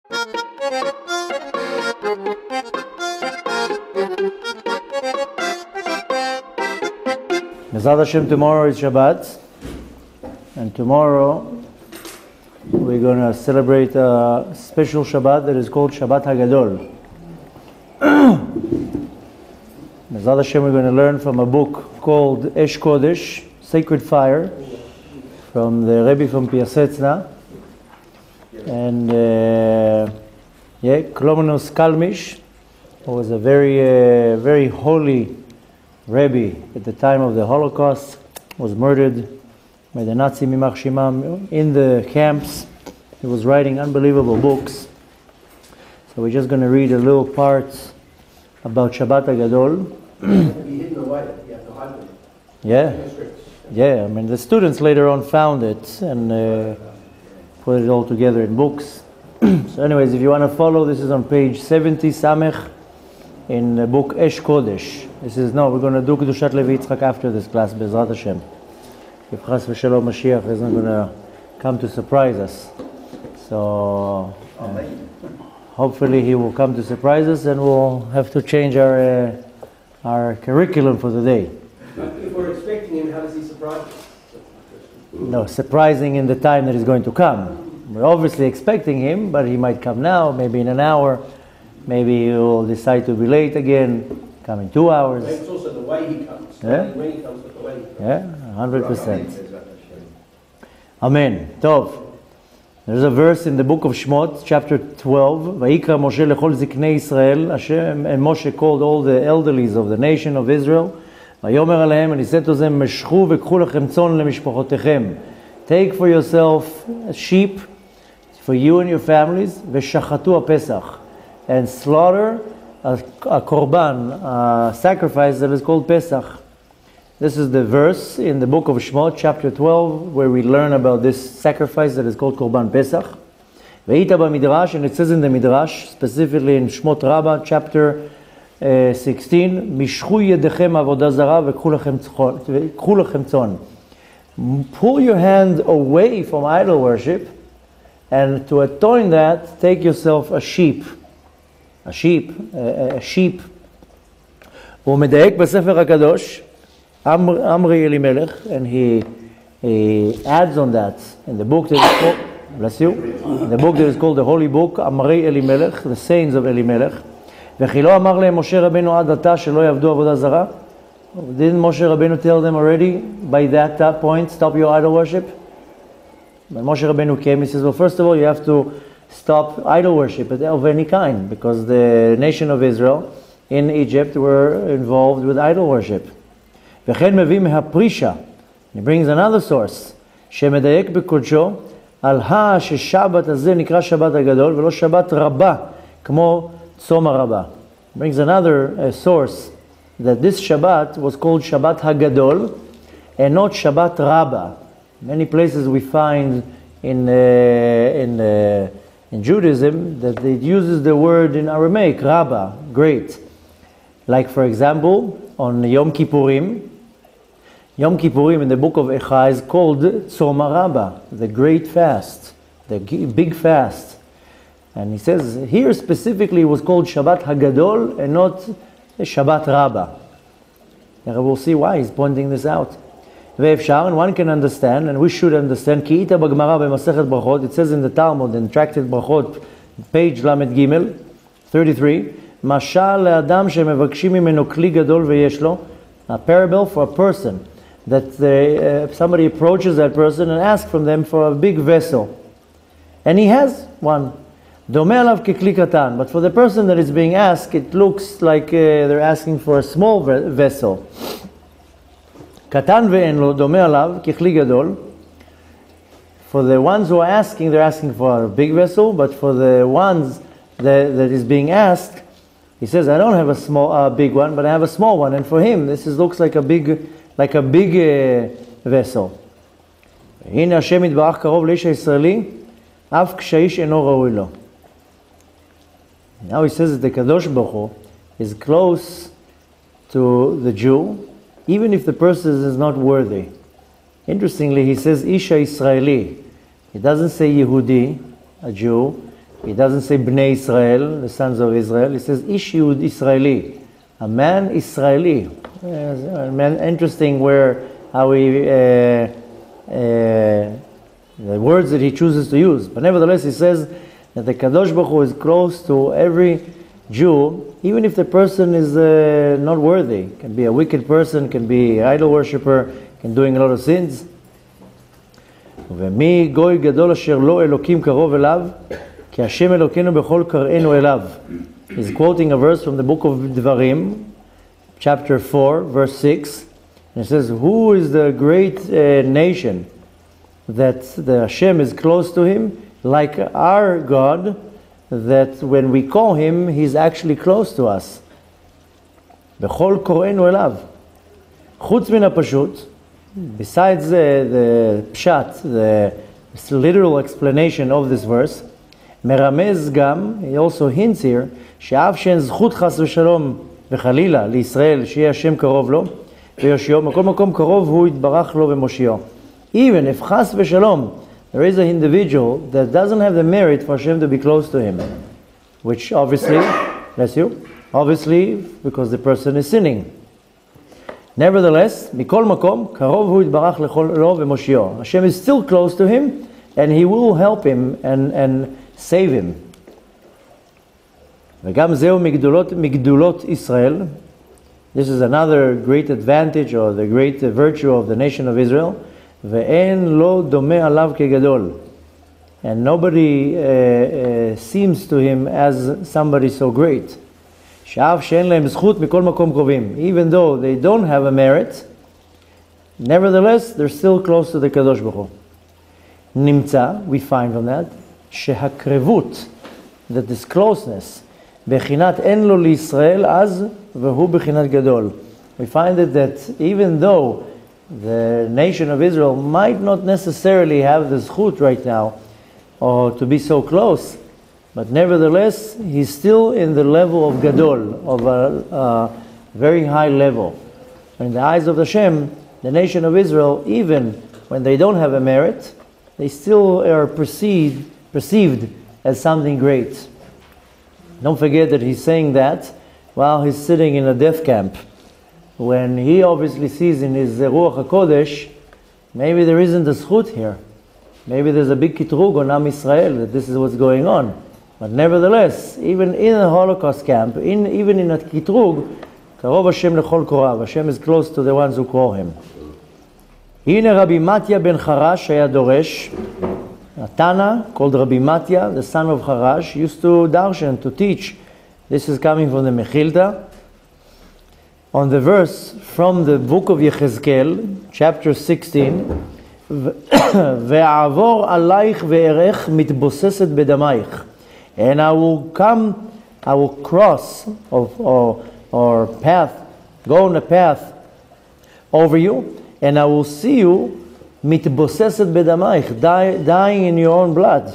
Bezrat Hashem, tomorrow is Shabbat, and tomorrow we're going to celebrate a special Shabbat that is called Shabbat Ha'Gadol. Bezrat Hashem, we're going to learn from a book called Esh Kodesh, Sacred Fire, from the Rebbe from Piasetzna, and Klomenos Kalmish, who was a very holy Rebbe at the time of the Holocaust, was murdered by the Nazi Mimach Shimam in the camps. He was writing unbelievable books. So we're just going to read a little part about Shabbat Ha'Gadol. Yeah, I mean the students later on found it and put it all together in books. So anyways, if you want to follow, this is on page 70 Samech in the book Esh Kodesh. We're going to do Kedushat Levi Yitzchak after this class, Bezrat Hashem. If Chas v'Shalom Mashiach isn't going to come to surprise us. So hopefully he will come to surprise us and we'll have to change our curriculum for the day. If we're expecting him, how does he surprise us? No, surprising in the time that he's going to come. We're obviously expecting him, but he might come now, maybe in an hour. Maybe he'll decide to be late again, come in 2 hours. It's also the way he comes. Yeah? When he comes, but the way he comes. Yeah, 100%. Amen. Tov. There's a verse in the book of Shmot, chapter 12. Vayikra Moshe lechol ziknei Israel. Hashem and Moshe called all the elderlies of the nation of Israel. Vayomer alehem, and he said to them, Meshchu vekchu lechem tzon lemishpachotechem. Take for yourself a sheep for you and your families. Veshachatu HaPesach. And slaughter a korban, a sacrifice that is called Pesach. This is the verse in the book of Shemot, chapter 12, where we learn about this sacrifice that is called Korban Pesach. Ve'ita b'midrash, and it says in the midrash, specifically in Shemot Rabbah, chapter 16, Mishchu yedechem avodah zara v'khu lechem tzon. Pull your hand away from idol worship, and to atone that, take yourself a sheep. A sheep. הוא מדייק בספר הקדוש, Amri Elimelech, and he adds on that in the book that is called, bless you, in the book that is called the Holy Book, Amri Elimelech, the sayings of Elimelech. וכי לא אמר להם משה רבנו עד עתה שלא יעבדו עבודה זרה? Didn't Moshe Rabbeinu tell them already by that point, stop your idol worship? When Moshe Rabbeinu came, he says, well, first of all, you have to stop idol worship of any kind, because the nation of Israel in Egypt were involved with idol worship. וכן מביא מהפרישה, he brings another source, שמדייק בקודשו, על ששבת הזה נקרא שבת הגדול, ולא שבת רבה, כמו צום הרבה. He brings another source, that this Shabbat was called Shabbat Ha'Gadol, and not Shabbat Rabbah. Many places we find in Judaism that it uses the word in Aramaic, Rabbah, great. Like for example, on Yom Kippurim in the book of Echa is called Tzom Rabbah, the great fast, the big fast. And he says here specifically it was called Shabbat Ha'Gadol and not Shabbat Rabbah. And we'll see why he's pointing this out. And one can understand, and we should understand, it says in the Talmud, in Tractate Brachot, page Lamed Gimel, 33, a parable for a person, that somebody approaches that person and asks from them for a big vessel. And he has one. But for the person that is being asked, it looks like they're asking for a small vessel. קטן ואין לו, דומה עליו, ככלי גדול. For the ones who are asking, they're asking for a big vessel, but for the ones that is being asked, he says, I don't have a big one, but I have a small one. And for him, looks like a big vessel. הנה השם יתברך קרוב לאיש הישראלי, אף כשהאיש אינו ראוי לו. Now he says that the Kadosh Baruch Hu is close to the Jew, even if the person is not worthy. Interestingly, he says Isha Israeli. He doesn't say Yehudi, a Jew. He doesn't say Bnei Israel, the sons of Israel. He says Ish Yehud Israeli, a man Israeli. Interesting how he the words that he chooses to use. But nevertheless, he says that the Kadosh Baruch Hu is close to every Jew, even if the person is not worthy. Can be a wicked person, can be an idol worshipper, can doing a lot of sins. ומי גוי גדול אשר לא אלוקים קרוב אליו, כי השם אלוקינו בכל קראינו אליו. He's quoting a verse from the book of Dvarim, chapter 4, verse 6. And it says, who is the great nation that the Hashem is close to him, like our God, that when we call him, he's actually close to us. בכל קראינו אליו. חוץ מן הפשוט, besides the pshat, the literal explanation of this verse, מרמז גם, he also hints here, שאף שאין זכות חס ושלום וחלילה לישראל שיהיה השם קרוב לו ויושיעו, מכל מקום קרוב הוא יתברך לו ומושיעו. Even if חס ושלום there is an individual that doesn't have the merit for Hashem to be close to him, which obviously, bless you, obviously because the person is sinning. Nevertheless, מכל מקום, קרוב הוא יתברך לו ומושיעו. Hashem is still close to him, and he will help him and save him. וגם זהו מגדולות ישראל. This is another great advantage or the great virtue of the nation of Israel. ואין לו דומה עליו כגדול. And nobody seems to him as somebody so great. שאף שאין להם זכות מכל מקום קרובים. Even though they don't have a merit, nevertheless, they're still close to the Kadosh Baruch Hu. נמצא, we find from that, שהקרבות, that this closeness, בחינת אין לו לישראל אז, והוא בחינת גדול. We find that even though the nation of Israel might not necessarily have the zchut right now, or to be so close, but nevertheless, he's still in the level of Gadol, of a very high level. In the eyes of Hashem, the nation of Israel, even when they don't have a merit, they still are perceived as something great. Don't forget that he's saying that while he's sitting in a death camp. When he obviously sees in his Ruach HaKodesh, maybe there isn't a zchut here. Maybe there's a big kitrug on Am Yisrael, that this is what's going on. But nevertheless, even in a Holocaust camp, even in a kitrug, Karov Hashem lechol korav, Hashem is close to the ones who call him. Hine Rabbi Matya ben Charash היה דורש, a Tana called Rabbi Matya, the son of Charash, used to darshan, to teach. This is coming from the Mechilta. On the verse from the book of Yechezkel, chapter 16, ואעבור עלייך וארך מתבוססת בדמייך. And I will cross or path, go on a path over you, and I will see you מתבוססת בדמייך, dying in your own blood.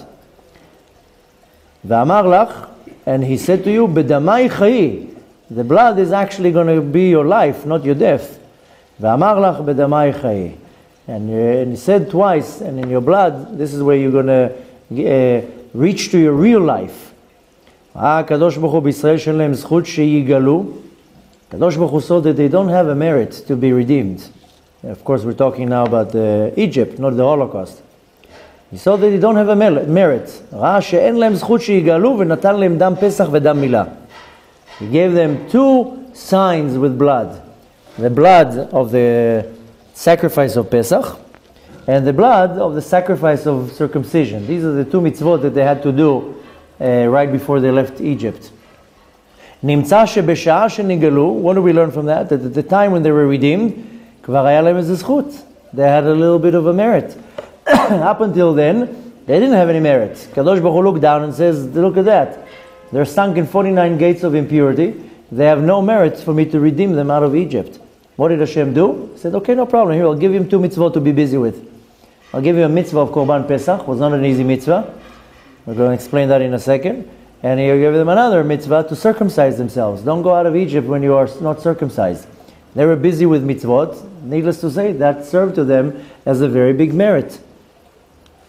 ואמר לך, and he said to you, בדמייך חיי. The blood is actually going to be your life, not your death. ואמר לך בדמייך חיי. And he said twice, and in your blood, this is where you're going to reach to your real life. הקדוש ברוך הוא בישראל שאין להם זכות שיגלו. הקדוש ברוך הוא saw that they don't have a merit to be redeemed. Of course, we're talking now about Egypt, not the Holocaust. He saw that they don't have a merit. ראה שאין להם זכות שיגלו ונתן להם דם פסח ודם מילה. He gave them two signs with blood. The blood of the sacrifice of Pesach and the blood of the sacrifice of circumcision. These are the two mitzvot that they had to do right before they left Egypt. נמצא שבשעה שנגלו, what do we learn from that? That at the time when they were redeemed, כבר היה להם איזה זכות. They had a little bit of a merit. Up until then, they didn't have any merit. Kadosh Baruch Hu looked down and says, look at that. They're sunk in 49 gates of impurity. They have no merit for me to redeem them out of Egypt. What did Hashem do? He said, okay, no problem. Here, I'll give him two mitzvot to be busy with. I'll give you a mitzvah of Korban Pesach. It was not an easy mitzvah. We're going to explain that in a second. And he'll give them another mitzvah to circumcise themselves. Don't go out of Egypt when you are not circumcised. They were busy with mitzvot. Needless to say, that served to them as a very big merit.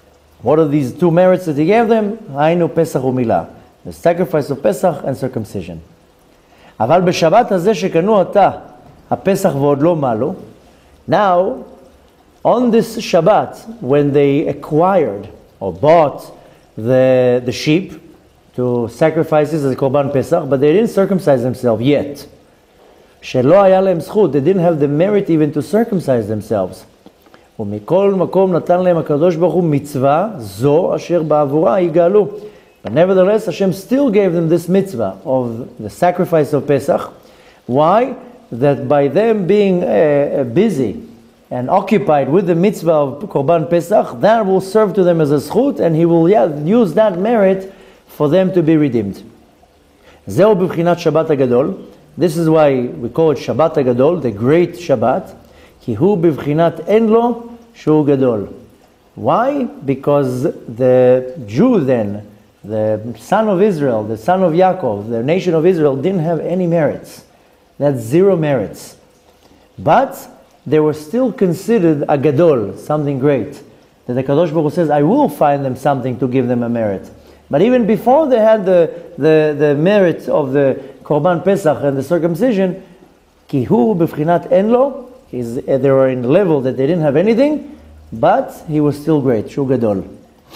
What are these two merits that he gave them? Hainu Pesach u'milah, the sacrifice of Pesach and circumcision. אבל בשבת הזה שקנו עתה, הפסח ועוד לא מלו, now, on this Shabbat, when they acquired or bought the sheep to sacrifices as Korban Pesach, but they didn't circumcise themselves yet. שלא היה להם זכות, they didn't have the merit even to circumcise themselves. ומכל מקום נתן להם הקדוש ברוך הוא מצווה זו אשר בעבורה יגאלו. But nevertheless, Hashem still gave them this mitzvah of the sacrifice of Pesach. Why? That by them being busy and occupied with the mitzvah of Korban Pesach, that will serve to them as a zchut, and He will use that merit for them to be redeemed. זהו בבחינת שבת הגדול. This is why we call it Shabbat Ha'Gadol, the great Shabbat. כי הוא בבחינת אין לו שהוא גדול. Why? Because the Jew then, the son of Israel, the son of Yaakov, the nation of Israel didn't have any merits. That's zero merits. But they were still considered a gadol, something great. That the Kadosh Baruch Hu says, I will find them something to give them a merit. But even before they had the merit of the Korban Pesach and the circumcision, ki hu b'fchinat en lo, they were in a level that they didn't have anything, but he was still great, shu gadol.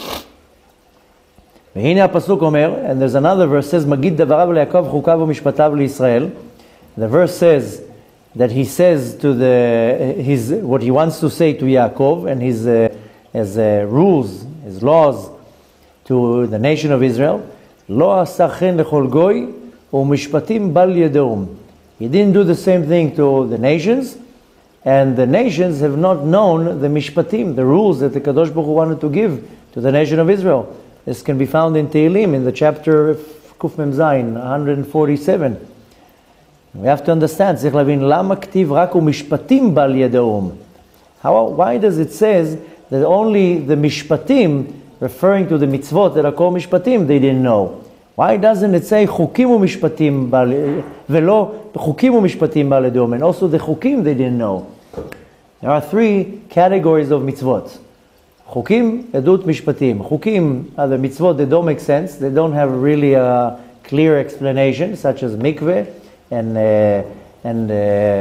והנה הפסוק אומר, and there's another verse, says, מגיד דבריו ליעקב חוקיו ומשפטיו לישראל. The verse says that he says to what he wants to say to Yaakov and his rules, his laws to the nation of Israel. לא עשה כן לכל גוי ומשפטים בל ידעום. He didn't do the same thing to the nations, and the nations have not known the mishpatim, the rules that the Kadosh Baruch Hu wanted to give to the nation of Israel. This can be found in Tehillim, in the chapter Kuf Mem Zayin, 147. We have to understand, צריך להבין, למה כתיב רק ומשפטים בל ידעום? Why does it say that only the mishpatim, referring to the mitzvot that are called mishpatim, they didn't know? Why doesn't it say chukim u'mishpatim ולא chukim u'mishpatim בל ידעום? And also the chukim they didn't know. There are three categories of mitzvot. Chukim, edut, mishpatim. Chukim are the mitzvot that don't make sense. They don't have really a clear explanation, such as mikveh and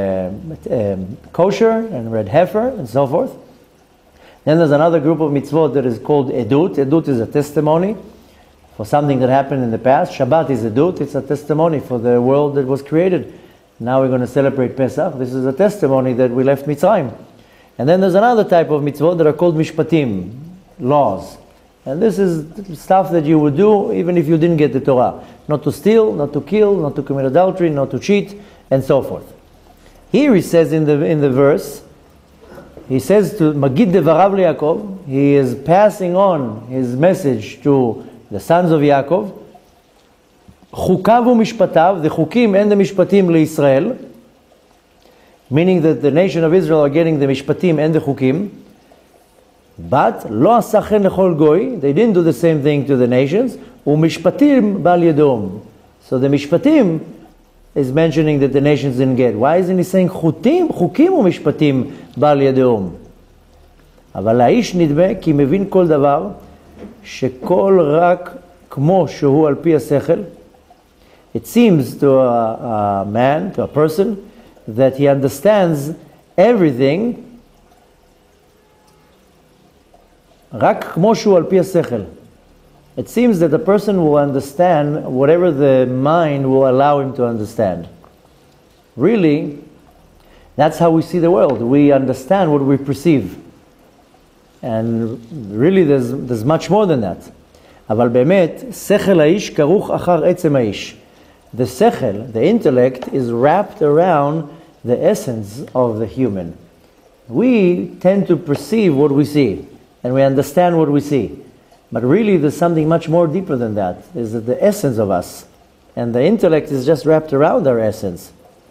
kosher and red heifer and so forth. Then there's another group of mitzvot that is called edut. Edut is a testimony for something that happened in the past. Shabbat is edut. It's a testimony for the world that was created. Now we're going to celebrate Pesach. This is a testimony that we left Mitzrayim. And then there's another type of mitzvot that are called mishpatim, laws. And this is stuff that you would do even if you didn't get the Torah. Not to steal, not to kill, not to commit adultery, not to cheat, and so forth. Here he says in the verse, he says to Magid devarav leYaakov, he is passing on his message to the sons of Yaakov, chukav u'mishpatav, the chukim and the mishpatim leIsrael, meaning that the nation of Israel are getting the mishpatim and the chukim, but lo asa chen lechol goy, they didn't do the same thing to the nations, u'mishpatim bal yadom. So the mishpatim is mentioning that the nations didn't get. Why isn't he saying chukim u'mishpatim bal yadom? אבל האיש נדמה כי מבין כל דבר שכל רק כמו שהוא על פי השכל. It seems to a man, to a person, that he understands everything רק כמו שהוא על פי השכל. It seems that the person will understand whatever the mind will allow him to understand. Really, that's how we see the world. We understand what we perceive. And really there's much more than that. אבל באמת, שכל האיש כרוך אחר עצם האיש. The sechel, the intellect, is wrapped around the essence of the human. We tend to perceive what we see, and we understand what we see. But really there's something much more deeper than that. Is the essence of us. And the intellect is just wrapped around our essence.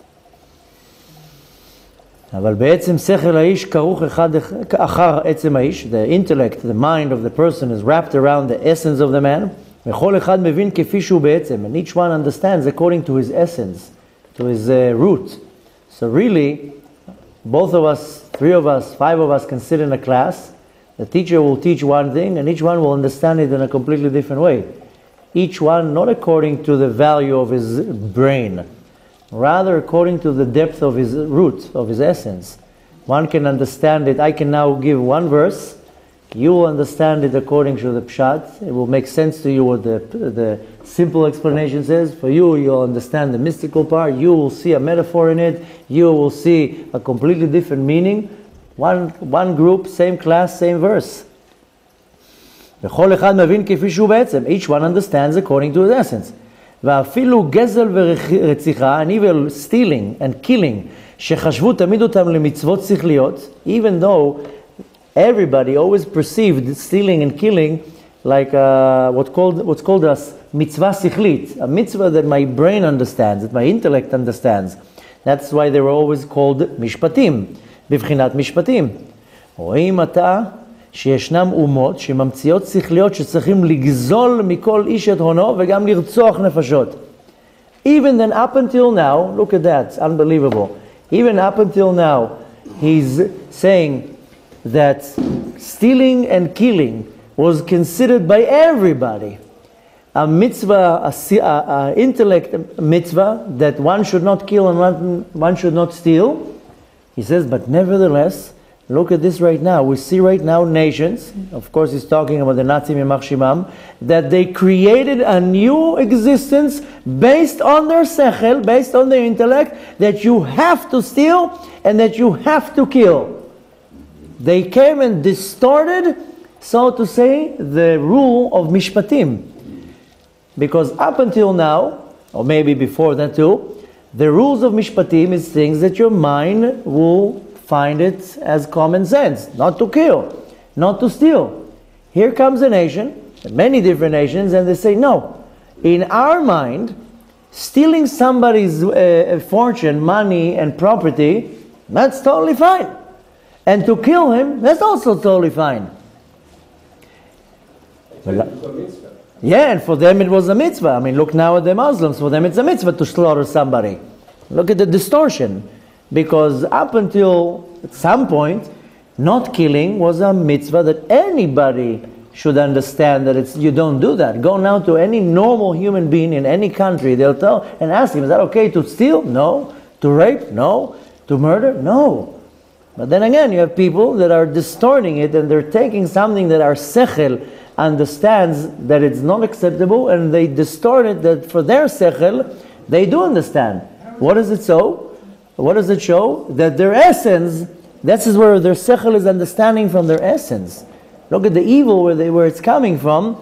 אבל בעצם שכל האיש כרוך אחד אחר עצם האיש. The intellect, the mind of the person is wrapped around the essence of the man. וכל אחד מבין כפי שהוא בעצם. And each one understands according to his essence, to his root. So really, both of us, three of us, five of us can sit in a class, The teacher will teach one thing, and each one will understand it in a completely different way. Each one not according to the value of his brain, rather according to the depth of his root, of his essence. One can understand it. I can now give one verse. You will understand it according to the pshat. It will make sense to you what the simple explanation says. For you, you'll understand the mystical part. You will see a metaphor in it. You will see a completely different meaning. One group, same class, same verse. Each one understands according to his essence. ואפילו גזל ורציחה, and even stealing and killing, שחשבו תמיד אותם למצוות שכליות, even though everybody always perceived stealing and killing like what's called a mitzvah sichlit, a mitzvah that my brain understands, that my intellect understands. That's why they were always called mishpatim, בבחינת משפטים. רואים עתה שישנם אומות שממציאות שכליות שצריכים לגזול מכל איש את הונו וגם לרצוח נפשות. Even then, up until now, look at that, it's unbelievable. Even up until now, he's saying that stealing and killing was considered by everybody a mitzvah, a intellect mitzvah, that one should not kill and one should not steal. He says, but nevertheless, look at this right now. We see right now nations, of course he's talking about the Nazi Yimach Shimam, that they created a new existence based on their sechel, based on their intellect, that you have to steal and that you have to kill. They came and distorted, so to say, the rule of mishpatim. Because up until now, or maybe before that too, the rules of mishpatim is things that your mind will find it as common sense. Not to kill, not to steal. Here comes a nation, many different nations, and they say, no, in our mind, stealing somebody's fortune, money, and property, that's totally fine. And to kill him, that's also totally fine. Yeah, and for them it was a mitzvah. I mean, look now at the Muslims. For them it's a mitzvah to slaughter somebody. Look at the distortion. Because up until at some point, not killing was a mitzvah that anybody should understand that you don't do that. Go now to any normal human being in any country, they'll tell and ask him, is that okay to steal? No. To rape? No. To murder? No. But then again, you have people that are distorting it and they're taking something that our sechel understands that it's not acceptable, and they distort it that for their sechel, they do understand. What does it show? What does it show? That their essence, this is where their sechel is understanding from their essence. Look at the evil where it's coming from.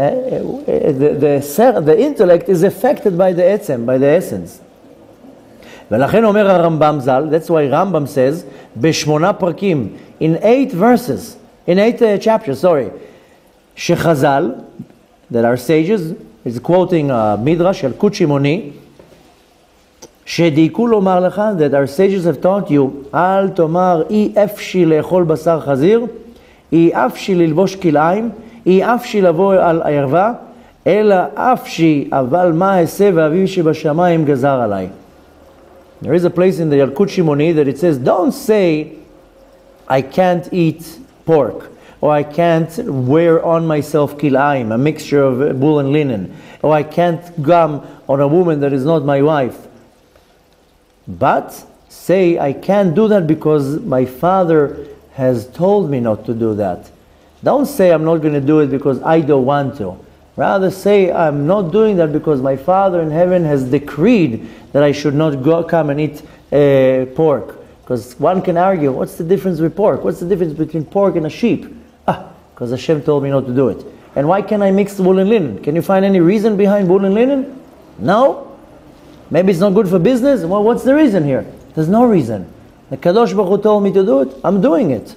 The intellect is affected by the etzem, by the essence. ולכן אומר הרמב"ם ז"ל, that's why Rambam says, בשמונה פרקים, in 8 verses, in 8 chapters, שחז"ל, that our sages, is quoting Midrash, על קוד שמעוני, שדייקו לומר לך, that our sages have taught you, אל תאמר אי אפשי לאכול בשר חזיר, אי אפשי ללבוש כלאיים, אי אפשי לבוא על ערווה, אלא אפשי, אבל מה אעשה ואביו שבשמיים גזר עליי. There is a place in the Yalkut Shimoni that it says, don't say, I can't eat pork, or I can't wear on myself kilaim, a mixture of wool and linen, or I can't gum on a woman that is not my wife. But say, I can't do that because my father has told me not to do that. Don't say, I'm not going to do it because I don't want to. Rather say, I'm not doing that because my Father in heaven has decreed that I should not come and eat pork. Because one can argue, what's the difference with pork? What's the difference between pork and a sheep? Because Hashem told me not to do it. And why can't I mix wool and linen? Can you find any reason behind wool and linen? No? Maybe it's not good for business? Well, what's the reason here? There's no reason. The Kadosh Baruch Hu told me to do it, I'm doing it.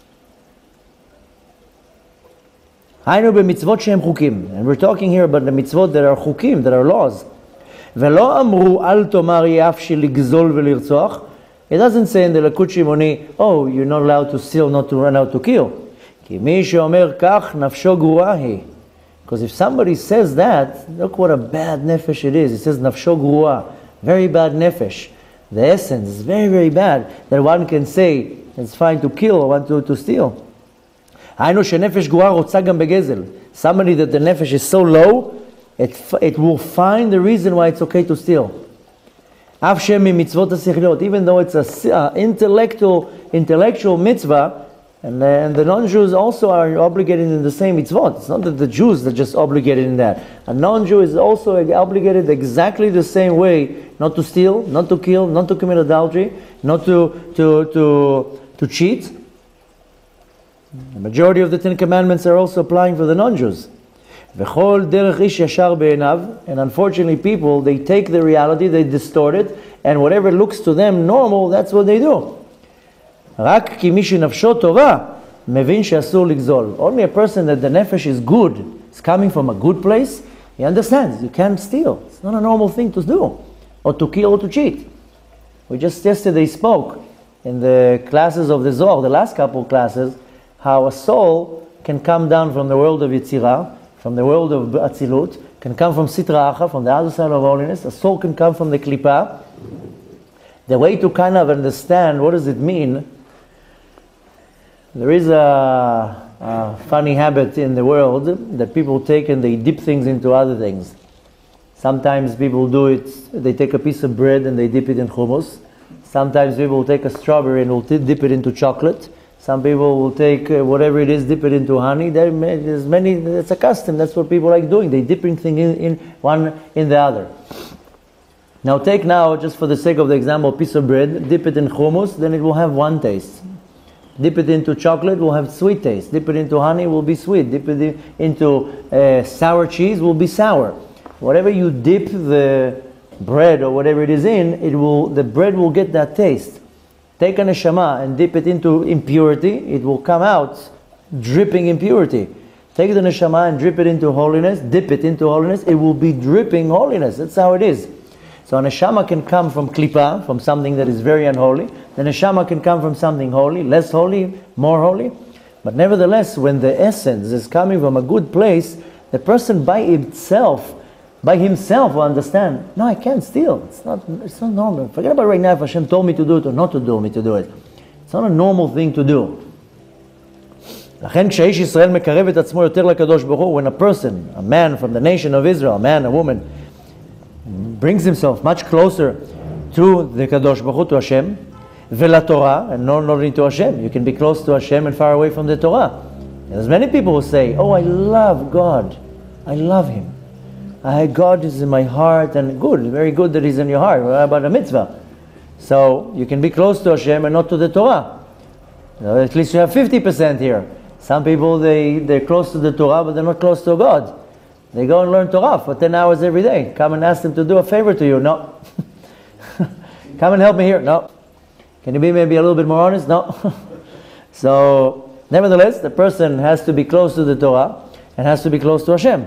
היינו במצוות שהם חוקים. And we're talking here about the mitzvot that are חוקים, that are laws. ולא אמרו אל תאמר יאפשי לגזול ולרצוח. It doesn't say in the Likut Shimoni, oh, you're not allowed to steal, not to run out to kill. כי מי שאומר כך נפשו גרועה היא. Because if somebody says that, look what a bad nefesh it is. It says nafsho grua, very bad nefesh. The essence is very, very bad that one can say it's fine to kill or want to steal. היינו שנפש גרועה רוצה גם בגזל. Somebody that the nefesh is so low, it will find the reason why it's okay to steal. אף שממצוות השכליות, even though it's an intellectual mitzvah, and the non-Jews also are obligated in the same mitzvot. It's not that the Jews are just obligated in that. A non-Jew is also obligated exactly the same way, not to steal, not to kill, not to commit adultery, not to cheat. The majority of the Ten Commandments are also applying for the non-Jews. וכל דרך איש ישר בעיניו, and unfortunately people, they take the reality, they distort it, and whatever looks to them normal, that's what they do. רק כי מי שנפשו טובה, מבין שאסור לגזול. Only a person that the nefesh is good, is coming from a good place, he understands, you can't steal. It's not a normal thing to do, or to kill or to cheat. We just yesterday spoke in the classes of the Zohar, the last couple classes, how a soul can come down from the world of Yetzirah, from the world of Atzilut, can come from Sitra Acha, from the other side of holiness. A soul can come from the Klippa. The way to kind of understand what does it mean, there is a funny habit in the world that people take and they dip things into other things. Sometimes people do it, they take a piece of bread and they dip it in hummus. Sometimes people will take a strawberry and will dip it into chocolate. Some people will take whatever it is, dip it into honey. There's many, it's a custom, that's what people like doing. They dipping things in one in the other. Now take now, just for the sake of the example, a piece of bread, dip it in hummus, then it will have one taste. Dip it into chocolate, will have sweet taste. Dip it into honey, will be sweet. Dip it into sour cheese, will be sour. Whatever you dip the bread or whatever it is in, the bread will get that taste. Take a neshama and dip it into impurity, it will come out dripping impurity. Take the neshama and dip it into holiness, it will be dripping holiness. That's how it is. So a neshama can come from klipa, from something that is very unholy. The neshama can come from something holy, less holy, more holy. But nevertheless, when the essence is coming from a good place, the person by himself will understand, no, I can't steal. It's not normal. Forget about right now if Hashem told me to do it or not to do me to do it. It's not a normal thing to do. לכן כשאיש ישראל מקרב את עצמו יותר לקדוש ברוך הוא, when a person, a man from the nation of Israel, a man, a woman, brings himself much closer to the Kadosh Baruch Hu, to Hashem, ולתורה, and not only to Hashem. You can be close to Hashem and far away from the Torah. There's many people who say, oh, I love God. I love Him. God is in my heart, and good, very good that He's in your heart. What about a mitzvah? So you can be close to Hashem and not to the Torah. At least you have 50% here. Some people, they're close to the Torah, but they're not close to God. They go and learn Torah for 10 hours every day. Come and ask them to do a favor to you. No. Come and help me here. No. Can you be maybe a little bit more honest? No. So, nevertheless, the person has to be close to the Torah and has to be close to Hashem.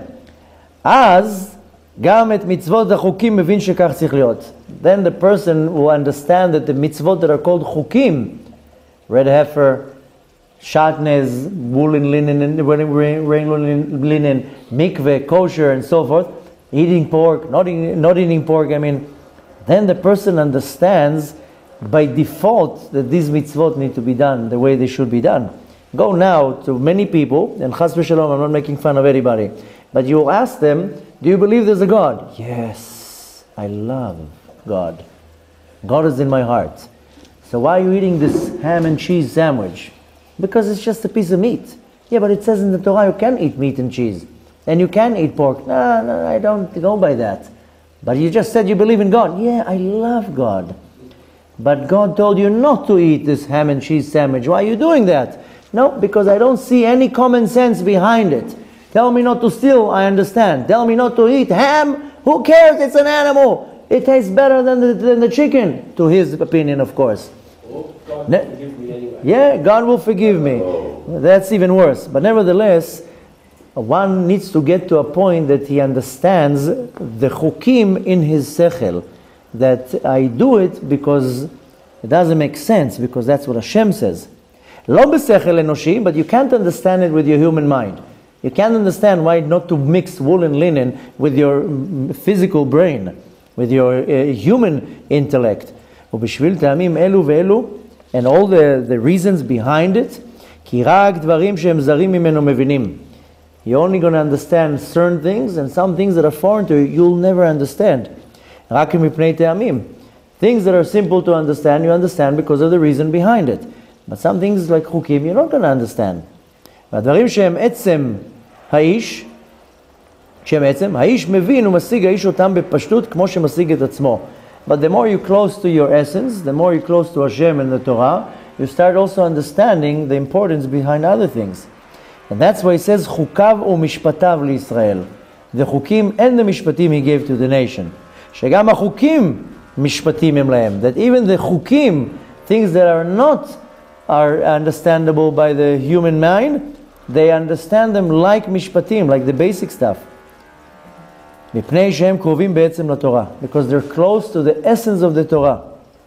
אז גם את מצוות החוקים מבין שכך צריך להיות. Then the person will understand that the mitzvot that are called chukim, red heifer, shatnez, woolen linen, rain linen, mikveh, kosher, and so forth, eating pork, not eating pork, then the person understands by default that these mitzvot need to be done the way they should be done. Go now to many people, and chas v'shalom, I'm not making fun of anybody, but you ask them, do you believe there's a God? Yes, I love God. God is in my heart. So why are you eating this ham and cheese sandwich? Because it's just a piece of meat. Yeah, but it says in the Torah you can eat meat and cheese. And you can eat pork. No, I don't go by that. But you just said you believe in God. Yeah, I love God. But God told you not to eat this ham and cheese sandwich. Why are you doing that? No, because I don't see any common sense behind it. Tell me not to steal, I understand. Tell me not to eat ham, who cares? It's an animal. It tastes better than the chicken. To his opinion, of course. God will forgive me anyway. Yeah, God will forgive me. That's even worse. But nevertheless, one needs to get to a point that he understands the chukim in his sechel. That I do it because it doesn't make sense, because that's what Hashem says. Lo b'sechel enoshi, but you can't understand it with your human mind. You can't understand why not to mix wool and linen with your physical brain, with your human intellect. ובשביל טעמים אלו ואלו, and all the reasons behind it, כי רק דברים שהם זרים ממנו מבינים. You're only going to understand certain things, and some things that are foreign to you, you'll never understand. רק מפני טעמים. Things that are simple to understand, you understand because of the reason behind it. But some things like חוקים, you're not going to understand. והדברים שהם עצם האיש, כשהם עצם, האיש מבין ומשיג האיש אותם בפשטות כמו שמשיג את עצמו. But the more you're close to your essence, the more you're close to Hashem and the Torah, you start also understanding the importance behind other things. And that's why he says, חוקיו ומשפטיו לישראל. The חוקים and the משפטים he gave to the nation. שגם החוקים משפטים הם להם. That even the חוקים, things that are not understandable by the human mind, they understand them like משפטים, like the basic stuff. מפני שהם קרובים בעצם לתורה. Because they're close to the essence of the Torah.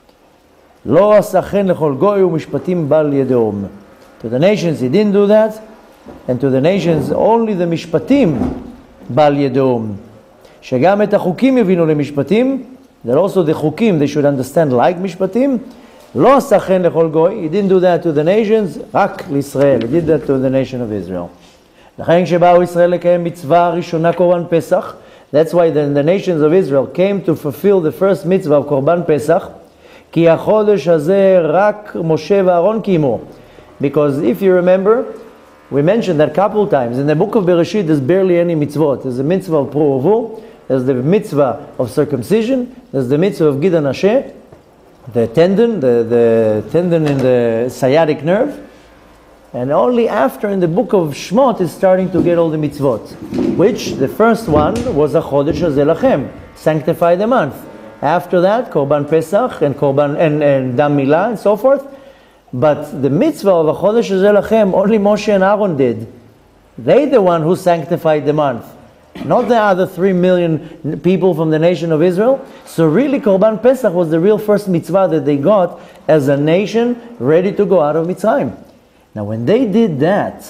לא עשה כן לכל גוי ומשפטים בל ידעום. To the nations he didn't do that, and to the nations only the משפטים בל ידעום. שגם את החוקים יבינו למשפטים, that also the חוקים they should understand like משפטים. לא עשה כן לכל גוי, he didn't do that to the nations, רק לישראל, he did that to the nation of Israel. לכן כשבאו ישראל לקיים מצווה ראשונה קורבן פסח, that's why the nations of Israel came to fulfill the first mitzvah of קורבן פסח, כי החודש הזה רק משה ואהרון קיימו. Because if you remember, we mentioned that a couple of times, in the book of Bereshit there's barely any mitzvot. There's the mitzvah of Pruvu, there's the mitzvah of circumcision, there's the mitzvah of Gidan Hashem, the tendon in the sciatic nerve, and only after in the book of Shmot is starting to get all the mitzvot, which the first one was a chodesh hazeh lachem, sanctify the month. After that, Korban Pesach and Korban and Dam Milah and so forth. But the mitzvah of a chodesh hazeh lachem, only Moshe and Aaron did. They the one who sanctified the month, not the other 3 million people from the nation of Israel. So really Korban Pesach was the real first mitzvah that they got as a nation ready to go out of Mitzrayim. Now when they did that,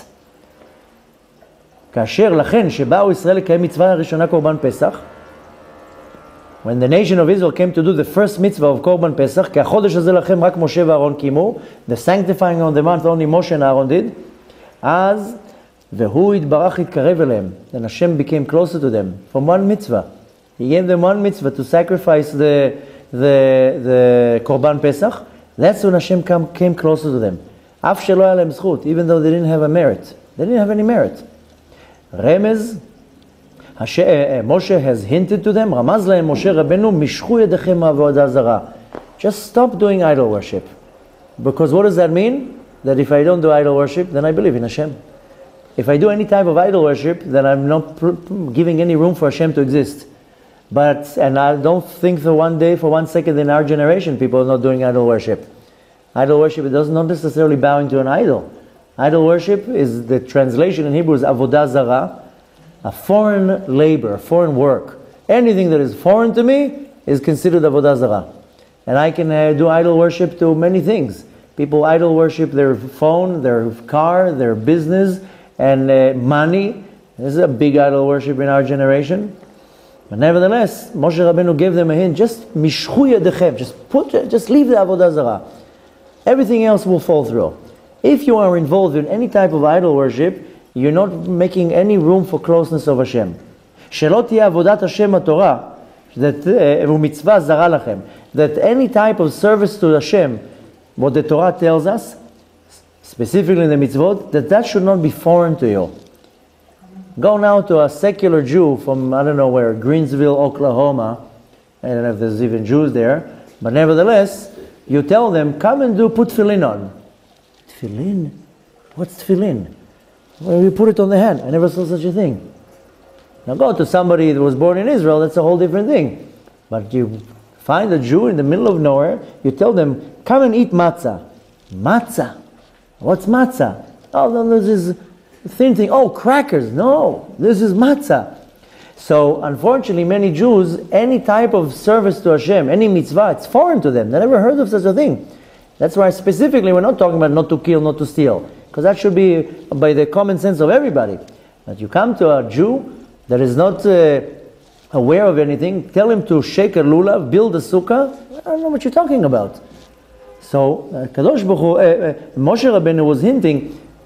כאשר לכן שבאו ישראל לקיים מצווה הראשונה קורבן פסח, when the nation of Israel came to do the first mitzvah of Korban Pesach, כי החודש הזה לכם רק משה ואהרון קיימו, the sanctifying of the month only Moshe and Aaron did, אז והוא יתברך התקרב אליהם, then Hashem became closer to them from one mitzvah. He gave them one mitzvah to sacrifice the Korban Pesach. That's when Hashem came closer to them. אף שלא היה להם זכות, even though they didn't have a merit. They didn't have any merit. רמז, Moshe has hinted to them, רמז להם משה רבנו, משכו ידיכם מעבודה זרה. Just stop doing idol worship. Because what does that mean? That if I don't do idol worship, then I believe in Hashem. If I do any type of idol worship, then I'm not giving any room for Hashem to exist. And I don't think for one day, for 1 second in our generation, people are not doing idol worship. Idol worship, it does not necessarily bowing to an idol. Idol worship is, the translation in Hebrew is avodah zarah, a foreign labor, a foreign work. Anything that is foreign to me is considered avodah zarah. And I can do idol worship to many things. People idol worship their phone, their car, their business, and money. This is a big idol worship in our generation. But nevertheless, Moshe Rabbeinu gave them a hint, just mishchu yadechem, just leave the avodah zarah. Everything else will fall through. If you are involved in any type of idol worship, you're not making any room for closeness of Hashem. שלא תהיה עבודת השם התורה, ומצווה זרה לכם. That any type of service to Hashem, what the Torah tells us, specifically in the mitzvot, that should not be foreign to you. Go now to a secular Jew from, I don't know where, Greensville, Oklahoma. I don't know if there's even Jews there. But nevertheless, you tell them, come and put tefillin on. Tefillin? What's tefillin? Well, you put it on the hand. I never saw such a thing. Now go to somebody that was born in Israel, that's a whole different thing. But you find a Jew in the middle of nowhere, you tell them, come and eat matzah. Matzah? What's matzah? Oh, no, this is thin thing. Oh, crackers. No, this is matzah. So, unfortunately, many Jews, any type of service to Hashem, any mitzvah, it's foreign to them. They never heard of such a thing. That's why specifically we're not talking about not to kill, not to steal. Because that should be by the common sense of everybody. But you come to a Jew that is not aware of anything, tell him to shake a lulav, build a sukkah, I don't know what you're talking about. So, Kadosh Baruch Hu, Moshe Rabbeinu was hinting,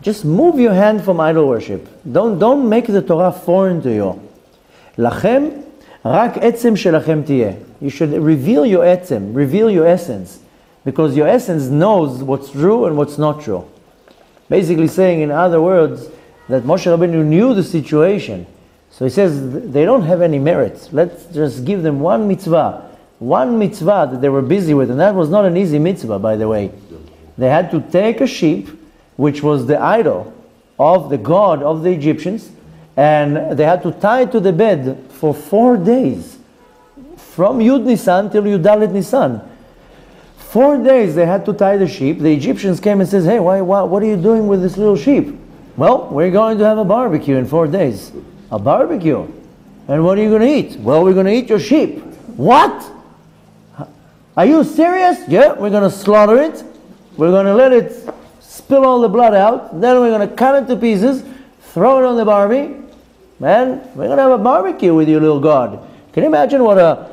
Just move your hand from idol worship. Don't make the Torah foreign to you. Lachem, rak etzem shelachem tiyeh. You should reveal your etzem, reveal your essence. Because your essence knows what's true and what's not true. Basically saying, in other words, that Moshe Rabbeinu knew the situation. So he says, they don't have any merit. Let's just give them one mitzvah that they were busy with. And that was not an easy mitzvah, by the way. They had to take a sheep, which was the idol of the god of the Egyptians, and they had to tie it to the bed for 4 days. From Yud Nisan till Yudalet Nisan. 4 days they had to tie the sheep. The Egyptians came and says, hey, what are you doing with this little sheep? Well, we're going to have a barbecue in 4 days. A barbecue? And what are you going to eat? Well, we're going to eat your sheep. What? Are you serious? Yeah, we're going to slaughter it. We're going to let it spill all the blood out. Then we're going to cut it to pieces, throw it on the Barbie, and we're going to have a barbecue with your little god. Can you imagine what a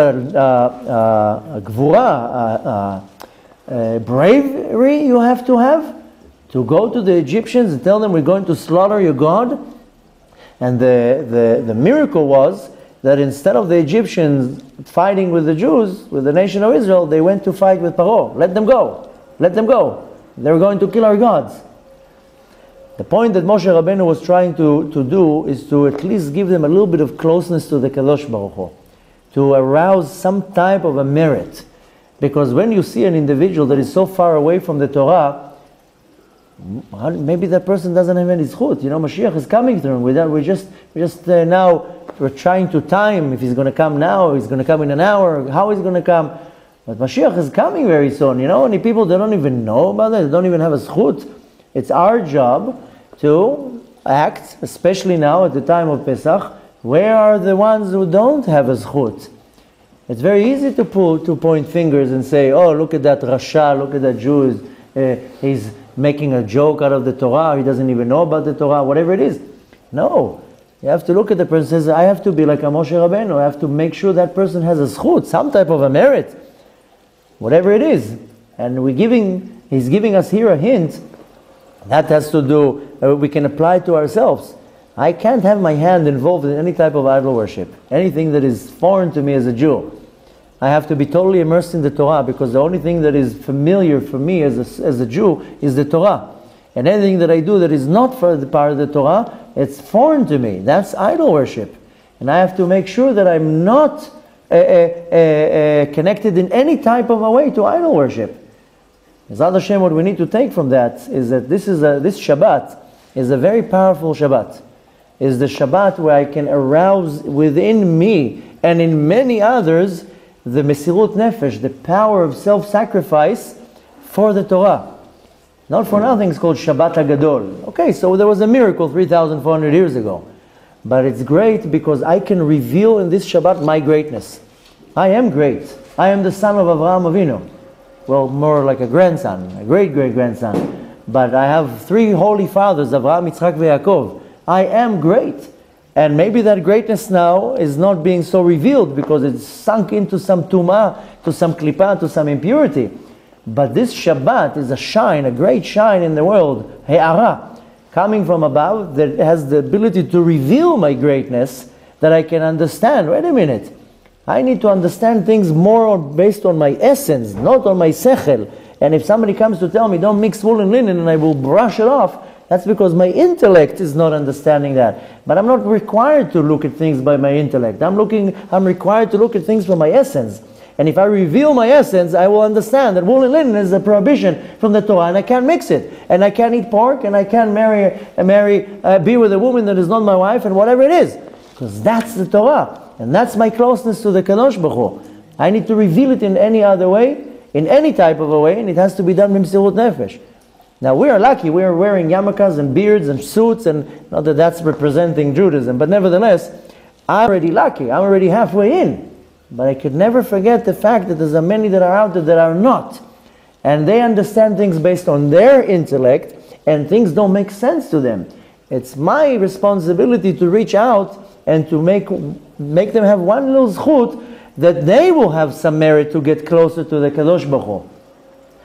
gvura, bravery you have to go to the Egyptians and tell them we're going to slaughter your god? And the miracle was that instead of the Egyptians fighting with the Jews, with the nation of Israel, they went to fight with Paro. Let them go. Let them go. They were going to kill our gods. The point that Moshe Rabbeinu was trying to do is to at least give them a little bit of closeness to the Kadosh Baruch Hu, to arouse some type of a merit. Because when you see an individual that is so far away from the Torah, maybe that person doesn't have any zchut. You know, Mashiach is coming through. We're trying to time if he's going to come now, he's going to come in an hour, how he's going to come. But Mashiach is coming very soon. You know, many people, they don't even know about that. They don't even have a zchut. It's our job to act, especially now at the time of Pesach. Where are the ones who don't have a zchut? It's very easy to point fingers and say, oh, look at that Rasha, look at that Jew, he's making a joke out of the Torah, he doesn't even know about the Torah, whatever it is. No. You have to look at the person and say, I have to be like a Moshe Rabbeinu. I have to make sure that person has a zchut, some type of a merit, whatever it is. And he's giving us here a hint. That has to do, we can apply it to ourselves. I can't have my hand involved in any type of idol worship, anything that is foreign to me as a Jew. I have to be totally immersed in the Torah, because the only thing that is familiar for me as a Jew is the Torah. And anything that I do that is not for the part of the Torah, it's foreign to me. That's idol worship. And I have to make sure that I'm not connected in any type of a way to idol worship. Zad Hashem, what we need to take from that is that this Shabbat is a very powerful Shabbat. Is the Shabbat where I can arouse within me and in many others the Mesirut Nefesh, the power of self-sacrifice for the Torah. Not for nothing it's called Shabbat Ha'Gadol. Okay, so there was a miracle 3,400 years ago. But it's great because I can reveal in this Shabbat my greatness. I am great. I am the son of Avraham Avinu. Well, more like a grandson, a great-great-grandson. But I have 3 holy fathers, Avraham, Yitzchak, and Yaakov. I am great. And maybe that greatness now is not being so revealed because it's sunk into some tumah, to some klippah, to some impurity. But this Shabbat is a shine, a great shine in the world, he'ara, coming from above, that has the ability to reveal my greatness, that I can understand. Wait a minute. I need to understand things more based on my essence, not on my sechel. And if somebody comes to tell me, don't mix wool and linen, and I will brush it off, that's because my intellect is not understanding that. But I'm not required to look at things by my intellect. I'm required to look at things from my essence. And if I reveal my essence, I will understand that wool and linen is a prohibition from the Torah, and I can't mix it. And I can't eat pork, and I can't be with a woman that is not my wife, and whatever it is. Because that's the Torah. And that's my closeness to the Kadosh Baruch Hu. I need to reveal it in any other way, in any type of a way, and it has to be done b'mesirut nefesh. Now we are lucky, we are wearing yarmulkes and beards and suits, and not that that's representing Judaism, but nevertheless, I'm already lucky, I'm already halfway in. But I could never forget the fact that there's many that are out there that are not. And they understand things based on their intellect, and things don't make sense to them. It's my responsibility to reach out and to make them have one little zchut, that they will have some merit to get closer to the Kadosh Baruch Hu.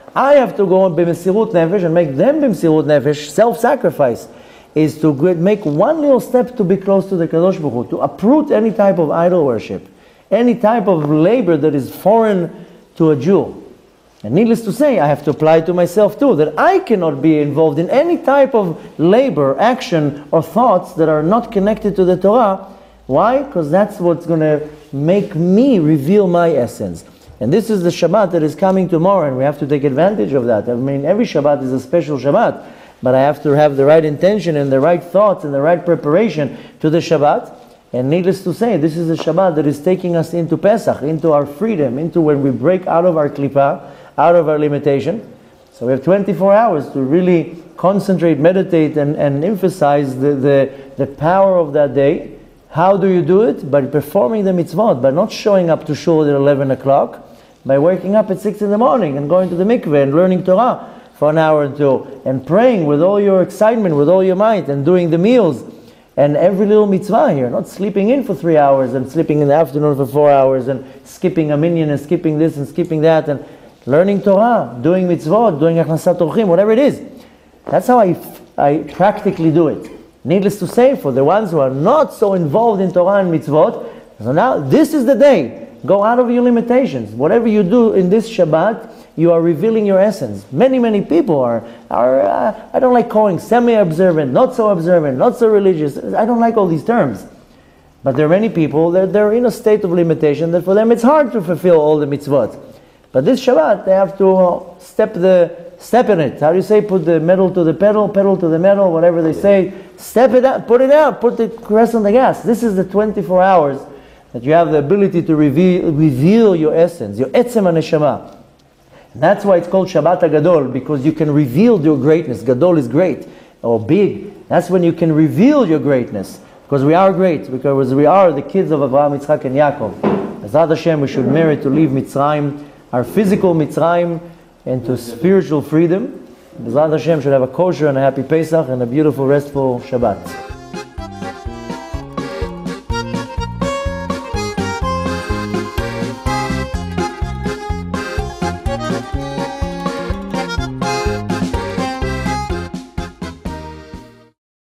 I have to go on b'mesirut nefesh and make them b'mesirut nefesh, self-sacrifice, is to make one little step to be close to the Kadosh Baruch Hu, to uproot any type of idol worship, any type of labor that is foreign to a Jew. And needless to say, I have to apply it to myself too, that I cannot be involved in any type of labor, action, or thoughts that are not connected to the Torah. Why? Because that's what's going to make me reveal my essence. And this is the Shabbat that is coming tomorrow, and we have to take advantage of that. I mean, every Shabbat is a special Shabbat, but I have to have the right intention and the right thoughts and the right preparation to the Shabbat. And needless to say, this is a Shabbat that is taking us into Pesach, into our freedom, into when we break out of our klippah, out of our limitation. So we have 24 hours to really concentrate, meditate, and emphasize the power of that day. How do you do it? By performing the mitzvot, by not showing up to shul at 11 o'clock, by waking up at 6 in the morning and going to the mikveh and learning Torah for an hour or two, and praying with all your excitement, with all your might, and doing the meals, and every little mitzvah here, not sleeping in for 3 hours and sleeping in the afternoon for 4 hours and skipping a minyan and skipping this and skipping that, and learning Torah, doing mitzvot, doing achnasat orchim, whatever it is. That's how I practically do it. Needless to say, for the ones who are not so involved in Torah and mitzvot, so now this is the day. Go out of your limitations. Whatever you do in this Shabbat, you are revealing your essence. Many people are I don't like calling semi-observant, not so observant, not so religious. I don't like all these terms. But there are many people that they're in a state of limitation that for them it's hard to fulfill all the mitzvot. But this Shabbat, they have to step in it. How do you say? Put the metal to the pedal, pedal to the metal, whatever they say. Step it out, put the press on the gas. This is the 24 hours that you have the ability to reveal your essence, your etzem haneshama. And that's why it's called Shabbat Ha'Gadol, because you can reveal your greatness. Gadol is great, or big. That's when you can reveal your greatness. Because we are great, because we are the kids of Avraham, Yitzchak, and Yaakov. Bezrat Hashem, we should merit to leave Mitzrayim, our physical Mitzrayim, into spiritual freedom. Bezrat Hashem should have a kosher and a happy Pesach and a beautiful, restful Shabbat.